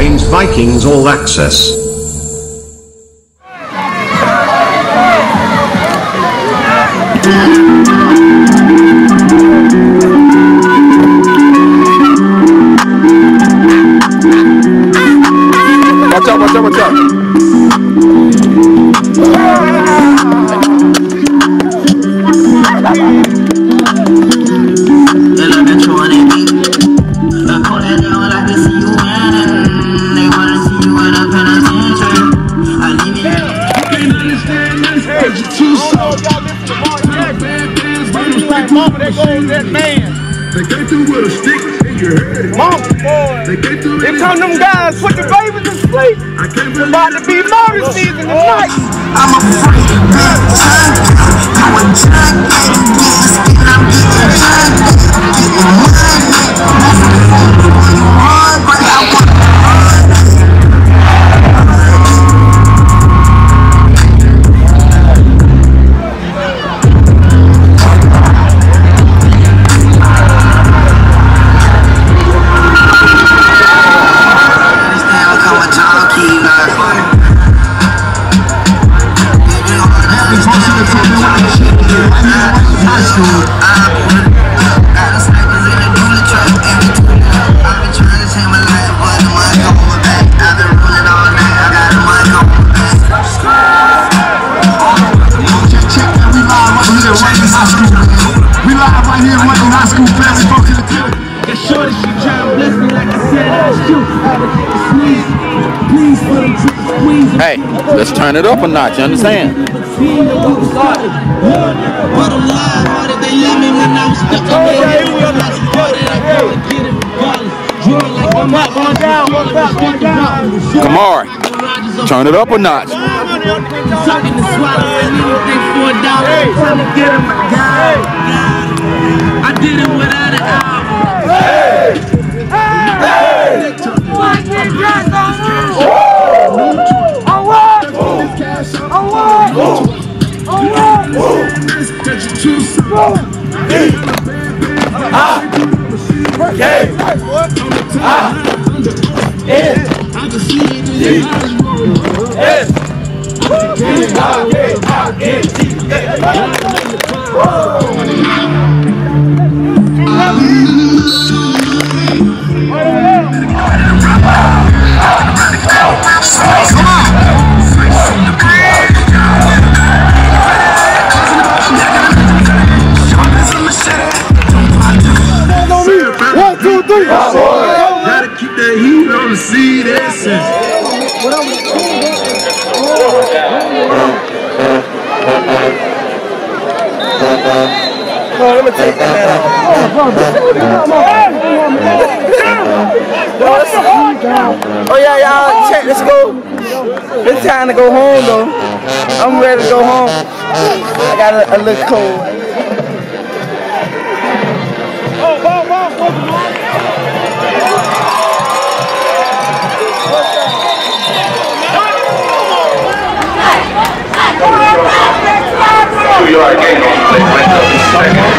Trains Vikings All Access. Watch out, watch out, watch out. That man. They came through with a stick and you heard it. Mama, boy. They came through. Here come them guys, put the babies to sleep. I can't believe About to be murder season tonight. I'm a freak, big time. You a junkie, getting skin, I'm getting junkie. Getting money, moving forward when you run, but I want to Hey, let's turn it up a notch, you understand? Come on, turn it up a notch. I did it without an album. gotta keep that heat on the seed essence. Let me take that Oh yeah, y'all check the school. It's time to go home though. I'm ready to go home. I got a little cold. New York ain't gonna play window second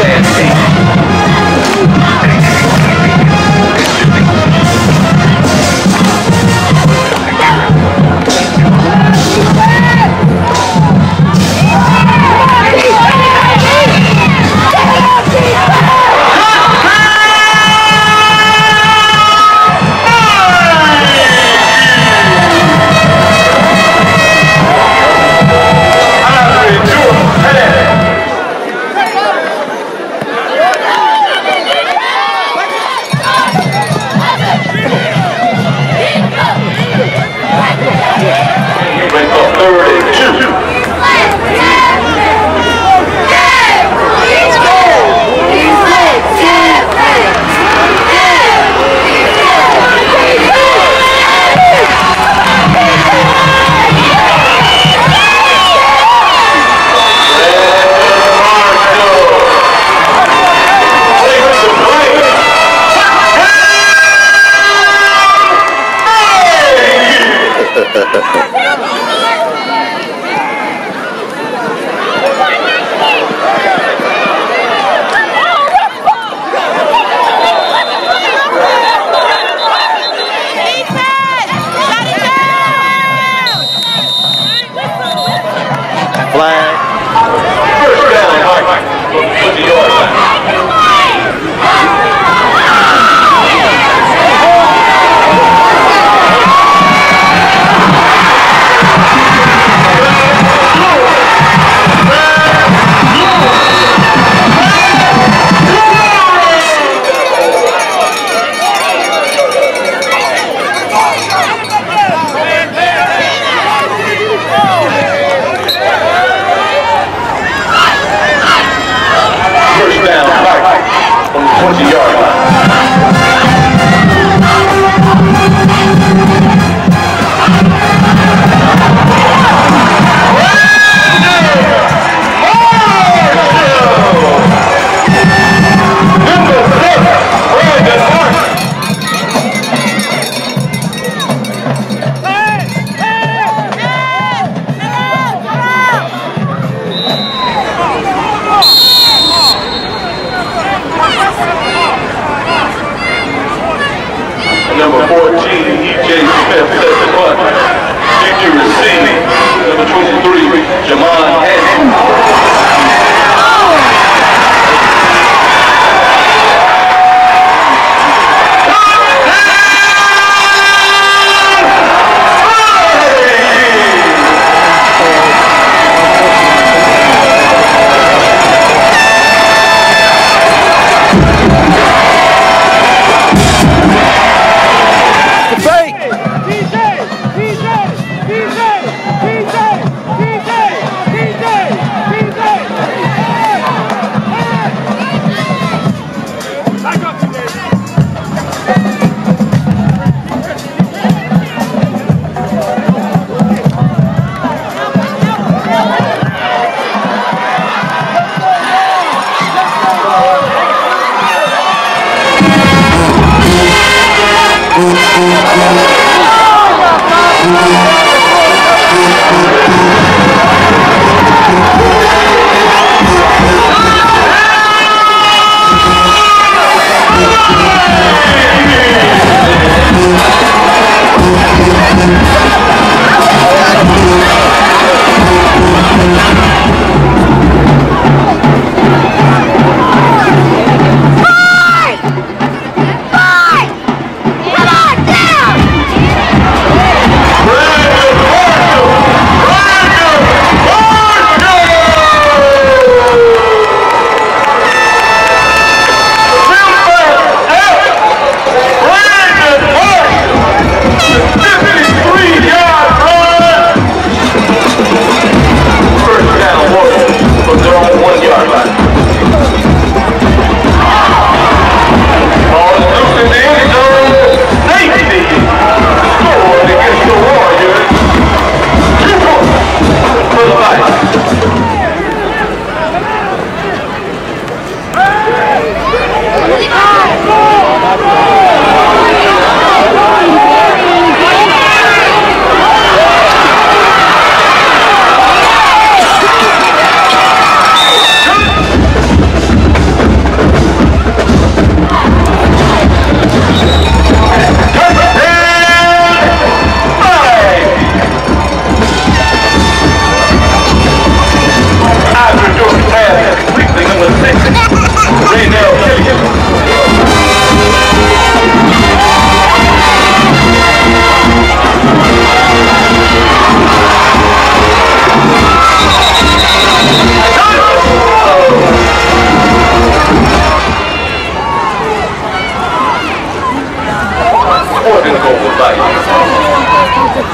Sporting Gold Light.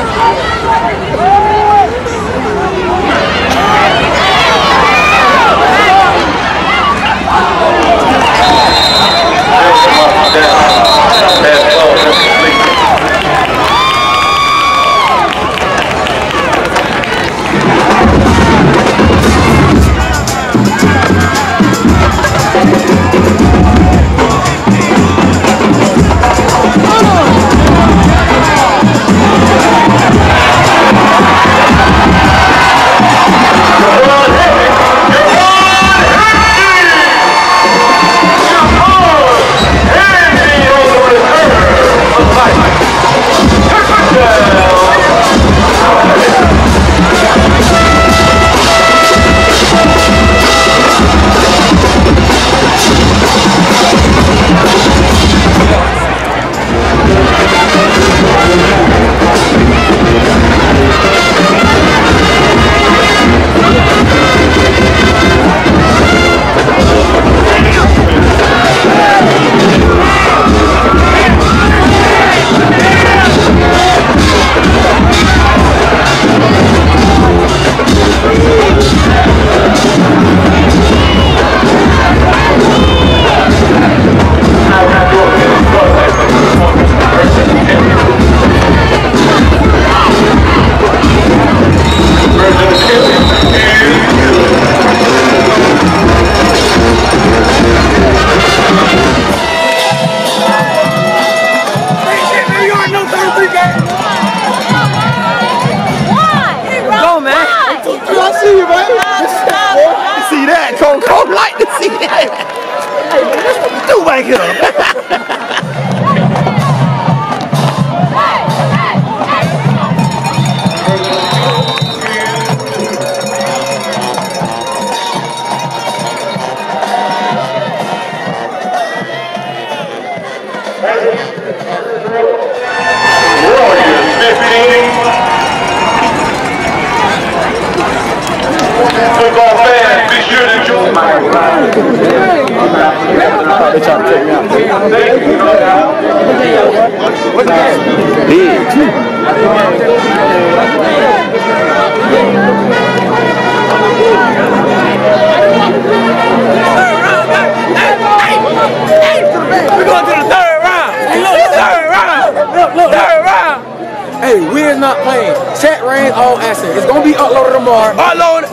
Hey, we're not playing. Chat Rain, all assets. It's gonna be uploaded tomorrow. Uploaded,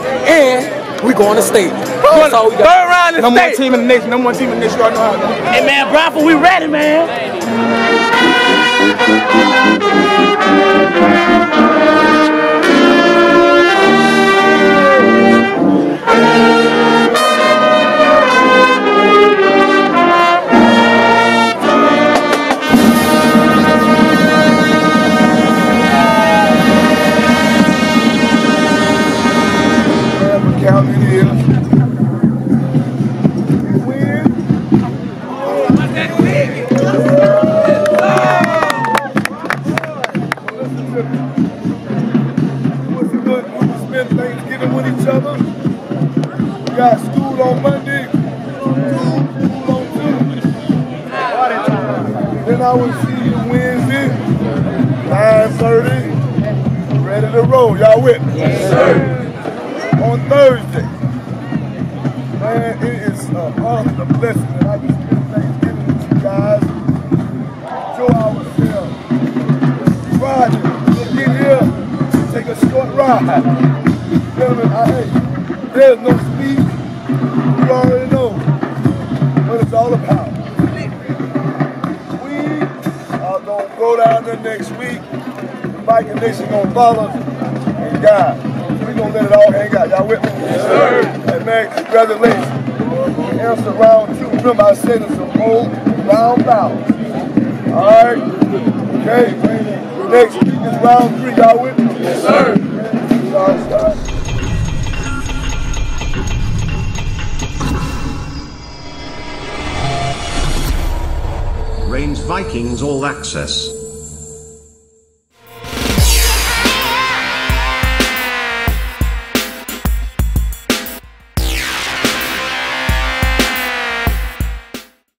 and we going to state. That's all we got. Third round in the state. Number one team in the nation. Number one team in the nation. You already know how to do it. Hey man, Bradford, we ready, man. I will see you Wednesday, 9:30, ready to roll. Y'all with me? Yes, sir. On Thursday, man, it is an honor and a blessing that I can spend Thanksgiving with you guys. Enjoy ourselves. Friday, we'll get here, take a short ride. Gentlemen, there's no speed. You already know what it's all about. Go down there next week. The Viking Nation gonna follow us and God. We gonna let it all hang out. Y'all with me? Yes, sir. Hey man, congratulations. Answer round 2. Remember I said it's a whole round bout. Alright? Okay. Next week is round 3. Y'all with me? Yes, sir. Reigns Vikings All Access.